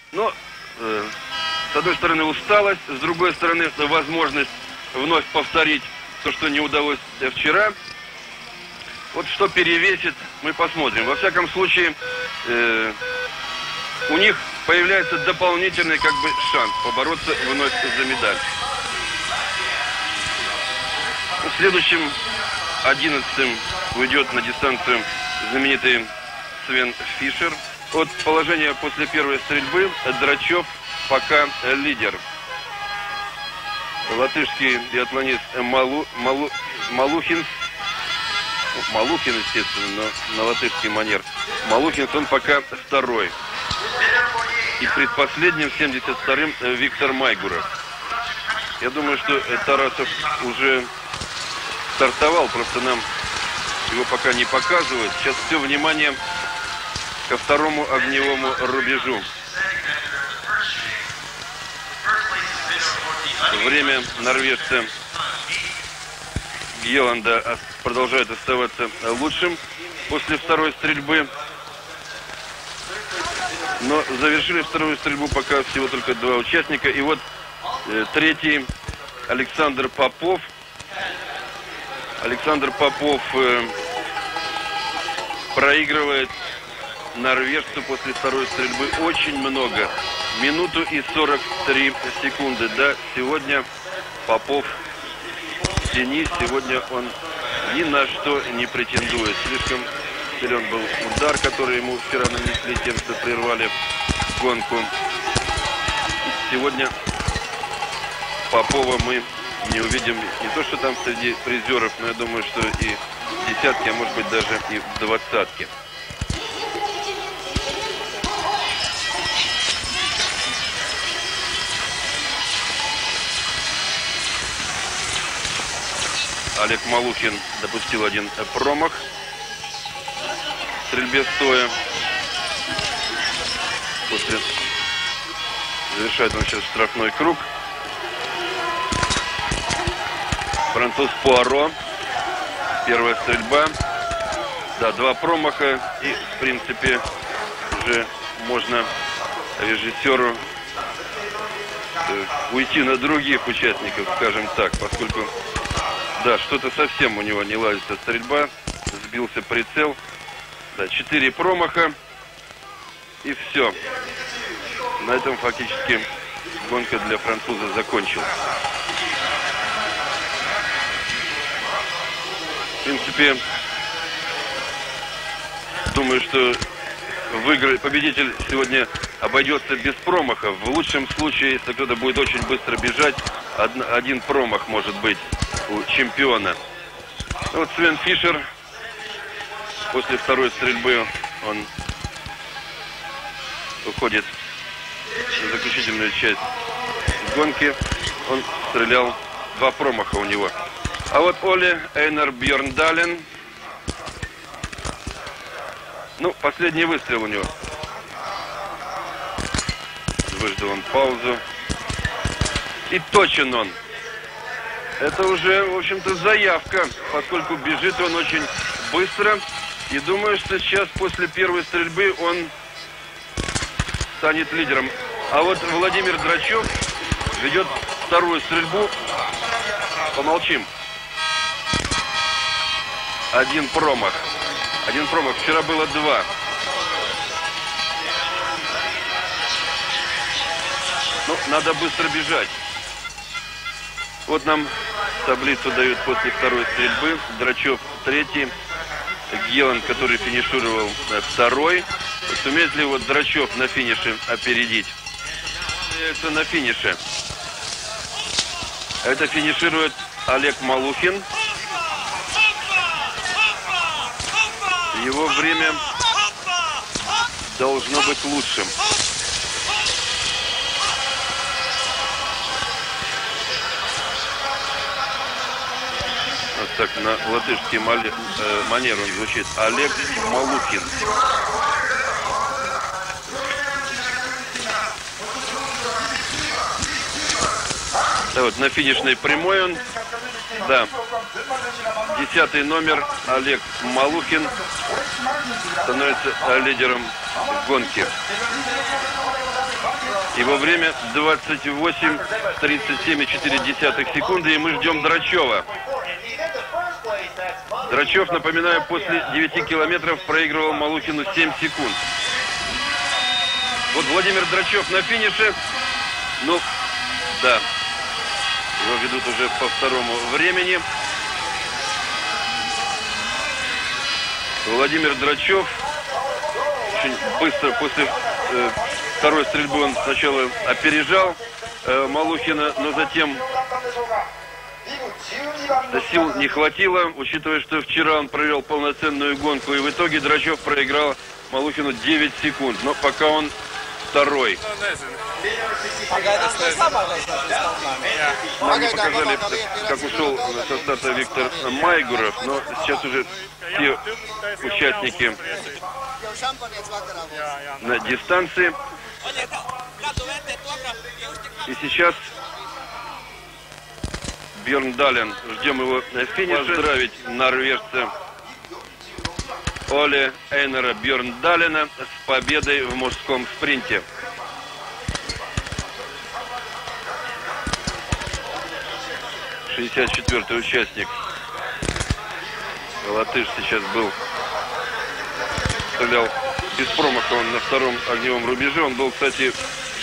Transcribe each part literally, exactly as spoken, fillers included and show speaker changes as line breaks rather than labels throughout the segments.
Но, э, с одной стороны, усталость, с другой стороны, возможность вновь повторить то, что не удалось вчера. Вот что перевесит, мы посмотрим. Во всяком случае, э, у них появляется дополнительный как бы шанс побороться вновь за медаль. Следующим одиннадцатым уйдет на дистанцию знаменитый Свен Фишер. От положения после первой стрельбы Драчев пока лидер. Латышский биатлонист Малу, Малу, Маļuhins, Maļuhins, естественно, но на латышский манер. Maļuhins, он пока второй. И предпоследним, семьдесят вторым, Виктор Майгуров. Я думаю, что Тарасов уже стартовал, просто нам его пока не показывают. Сейчас все внимание ко второму огневому рубежу. Время норвежца Геланда продолжает оставаться лучшим после второй стрельбы. Но завершили вторую стрельбу пока всего только два участника. И вот э, третий Александр Попов. Александр Попов э, проигрывает норвежцу после второй стрельбы очень много. Минуту и сорок три секунды. Да, сегодня Попов в тени. Сегодня он ни на что не претендует. Слишком силен был удар, который ему вчера нанесли тем, что прервали гонку. Сегодня Попова мы не увидим не то, что там среди призеров, но я думаю, что и десятки, а может быть даже и в двадцатке. Олег Маļuhins допустил один промах в стрельбе стоя. После завершает он сейчас штрафной круг. Француз Пуаро. Первая стрельба. Да, два промаха. И, в принципе, уже можно режиссеру э, уйти на других участников, скажем так, поскольку, да, что-то совсем у него не ладится стрельба. Сбился прицел. Да, четыре промаха. И все. На этом фактически гонка для француза закончилась. В принципе, думаю, что выиграть, победитель сегодня обойдется без промаха. В лучшем случае, если кто-то будет очень быстро бежать, один, один промах может быть у чемпиона. Вот Свен Фишер после второй стрельбы он уходит на заключительную часть гонки. Он стрелял, два промаха у него. А вот Оле Эйнар Бьерндален. Ну, последний выстрел у него. Выждал он паузу. И точен он. Это уже, в общем-то, заявка, поскольку бежит он очень быстро. И думаю, что сейчас после первой стрельбы он станет лидером. А вот Владимир Драчев ведет вторую стрельбу. Помолчим. Один промах. Один промах. Вчера было два. Ну, надо быстро бежать. Вот нам таблицу дают после второй стрельбы. Драчев третий. Геланд, который финишировал второй. Сумеет ли вот Драчев на финише опередить? Это на финише. Это финиширует Олег Маļuhins. Его время должно быть лучшим. Вот так на латышский манер он звучит. Олег Маļuhins. Да, вот на финишной прямой он. Да. Десятый номер Олег Маļuhins становится лидером гонки. Его время двадцать восемь тридцать семь и четыре десятых секунды, и мы ждем Драчева. Драчев, напоминаю, после девяти километров проигрывал Маļuhину семь секунд. Вот Владимир Драчев на финише. Ну, да. Его ведут уже по второму времени. Владимир Драчев очень быстро после э, второй стрельбы он сначала опережал э, Маļuhина, но затем сил не хватило, учитывая, что вчера он провел полноценную гонку, и в итоге Драчев проиграл Маļuhину девять секунд, но пока он второй. Нам не показали, как ушел со старта Виктор Майгуров, но сейчас уже все участники на дистанции. И сейчас Бьорн Дален, ждем его на финише. Поздравить норвежца Оле Эйнера Бьорн Далена с победой в мужском спринте. шестьдесят четвёртый участник. Латыш сейчас был, стрелял без промаха, он на втором огневом рубеже. Он был, кстати,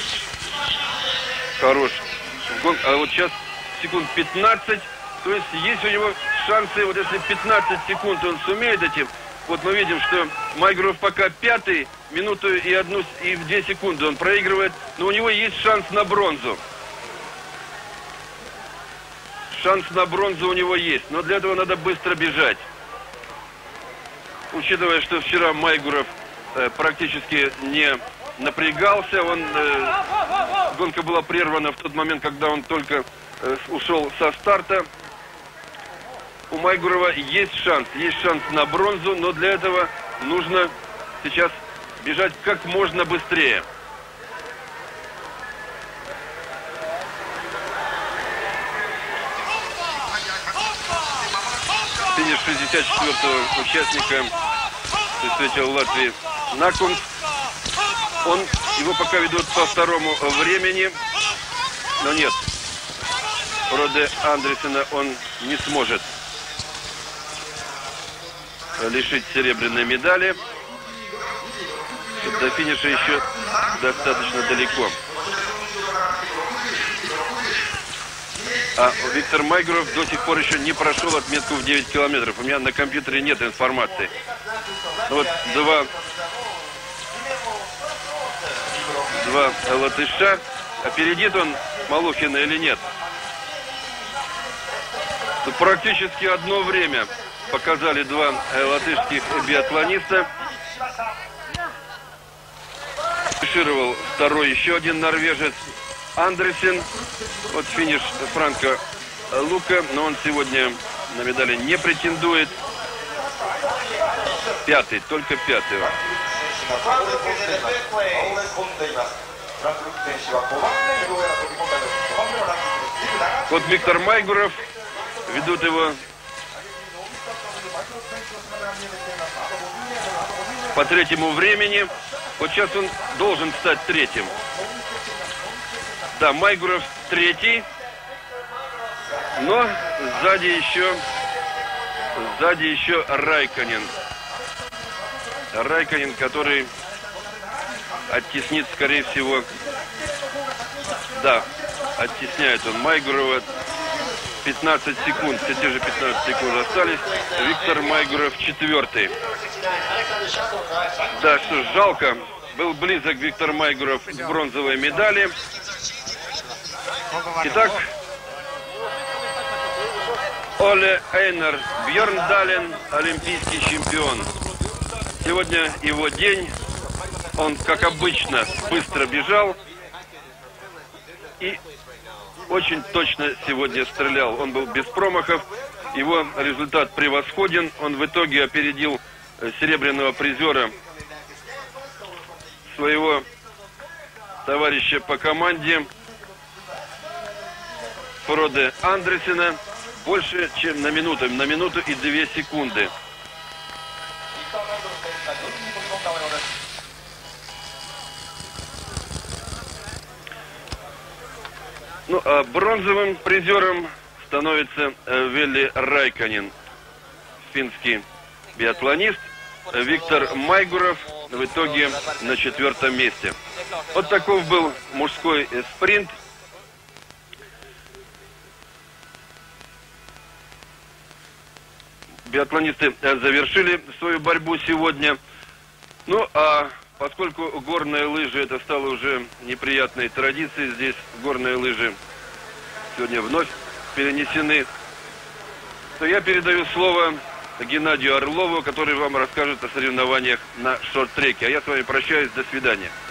хорош. А вот сейчас секунд пятнадцать, то есть есть у него шансы, вот если пятнадцать секунд он сумеет эти, вот мы видим, что Майгуров пока пятый, минуту и одну, и в две секунды он проигрывает, но у него есть шанс на бронзу. Шанс на бронзу у него есть, но для этого надо быстро бежать. Учитывая, что вчера Майгуров э, практически не напрягался, он, э, гонка была прервана в тот момент, когда он только э, ушел со старта. У Майгурова есть шанс, есть шанс на бронзу, но для этого нужно сейчас бежать как можно быстрее. Финиш шестьдесят четвёртого участника встретил Латвии Nākums. Он, его пока ведут по второму времени, но нет, Роде Андресена он не сможет лишить серебряной медали. До финиша еще достаточно далеко. А Виктор Майгуров до сих пор еще не прошел отметку в девять километров. У меня на компьютере нет информации. Вот два, два латыша. Опередит он Маļuhina или нет? Тут практически одно время показали два латышских биатлониста. Финишировал второй еще один норвежец Андресен. Вот финиш Франко Лука, но он сегодня на медали не претендует. Пятый, только пятый. Вот Виктор Майгуров, ведут его по третьему времени. Вот сейчас он должен стать третьим. Да, Майгуров третий, но сзади еще, сзади еще Райконен. Райконен, который оттеснит, скорее всего, да, оттесняет он Майгурова. пятнадцать секунд, все те же пятнадцать секунд остались. Виктор Майгуров четвертый. Да, что ж, жалко, был близок Виктор Майгуров к бронзовой медали. Итак, Оле Эйнер Бьорн Дален, олимпийский чемпион. Сегодня его день. Он, как обычно, быстро бежал и очень точно сегодня стрелял. Он был без промахов. Его результат превосходен. Он в итоге опередил серебряного призера, своего товарища по команде Роде Андресена, больше, чем на минуту, на минуту и две секунды. Ну, а бронзовым призером становится Вели Райконен, финский биатлонист. Виктор Майгуров в итоге на четвертом месте. Вот таков был мужской спринт. Биатлонисты завершили свою борьбу сегодня. Ну, а поскольку горные лыжи, это стало уже неприятной традицией, здесь горные лыжи сегодня вновь перенесены, то я передаю слово Геннадию Орлову, который вам расскажет о соревнованиях на шорт-треке. А я с вами прощаюсь. До свидания.